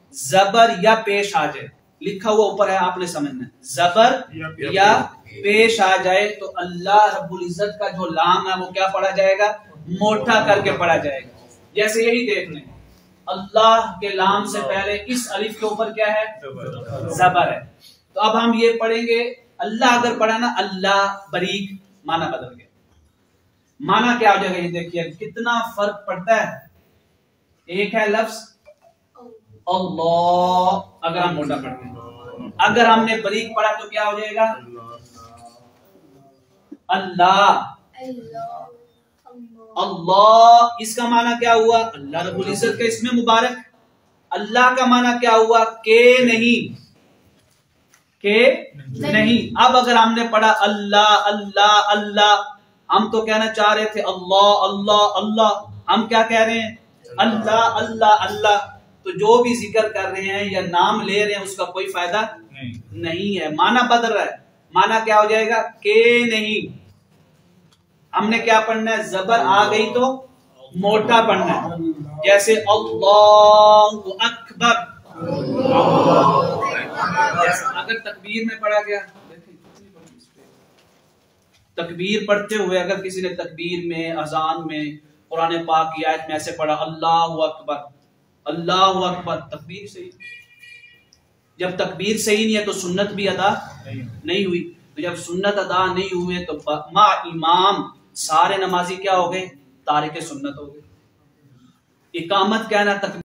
जबर या पेश आ जाए, लिखा हुआ ऊपर है, आपने समझना है, जबर या पेश आ जाए तो अल्लाह रब्बुल इज्जत का जो लाम है वो क्या पढ़ा जाएगा, मोटा करके पढ़ा जाएगा। जैसे यही देख लें, अल्लाह के लाम से पहले इस अलिफ के ऊपर क्या है, जबर है। तो अब हम ये पढ़ेंगे, अल्लाह अगर पढ़ा ना, अल्लाह बरीक, माना बदल गया, माना क्या हो जाएगा, ये देखिए कितना फर्क पड़ता है। एक है लफ्ज अल्लाह, अगर हम मोटा पढ़ते हैं, अगर हमने बरीक पढ़ा तो क्या हो जाएगा, अल्लाह। अल्लाह इसका माना क्या हुआ, अल्लाह रब्बुल इज्जत का इसमें मुबारक। अल्लाह का माना क्या हुआ, के नहीं, के नहीं। अब अगर हमने पढ़ा अल्लाह अल्लाह अल्लाह, हम तो कहना चाह रहे थे अल्लाह अल्लाह अल्लाह, हम क्या कह रहे हैं, अल्लाह अल्लाह अल्लाह। तो जो भी जिक्र कर रहे हैं या नाम ले रहे हैं उसका कोई फायदा नहीं है, माना बदल रहा है। माना क्या हो जाएगा, के नहीं। हमने क्या पढ़ना है, जबर आ गई तो मोटा पढ़ना है, जैसे अल्लाहु अकबर। अगर तकबीर में पढ़ा गया, तकबीर पढ़ते हुए अगर किसी ने तकबीर में, अजान में, कुरान पाक की आयत में ऐसे पढ़ा अल्लाहु अकबर, अल्लाहु अकबर, तकबीर सही। जब तकबीर सही नहीं है तो सुन्नत भी अदा नहीं हुई। तो जब सुन्नत अदा नहीं हुए तो मा इमाम सारे नमाजी क्या हो गए, तारिक सुन्नत हो गए। इकामत क्या है ना,